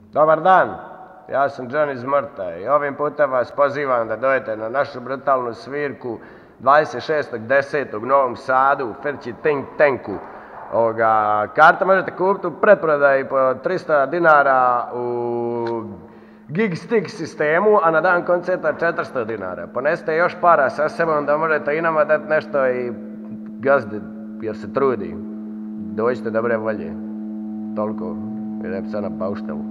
Dobar dan, ja sam John iz Mrta i ovim putem vas pozivam da dođete na našu brutalnu svirku 26.10. u Novom Sadu u Ferči Think Tanku. Karte možete kupiti u pretprodaji po 300 dinara u Gig Stick sistemu, a na dan koncerta 400 dinara. Ponesite još para sa sebom da možete i nama dati nešto i gazdi jer se trudi. Dođite dobre volje. Toliko, idem sad na pauštelu.